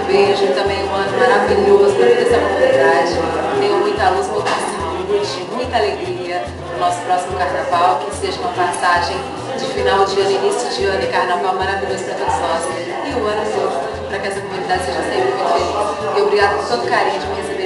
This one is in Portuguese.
beijo e também um ano maravilhoso para toda essa comunidade. Tenham muita luz, muita saúde, muita alegria no nosso próximo carnaval, que seja uma passagem de final de ano, início de ano e carnaval maravilhoso para todos nós. E um ano novo, para que essa comunidade seja sempre muito feliz. E obrigado por todo o carinho de me receber.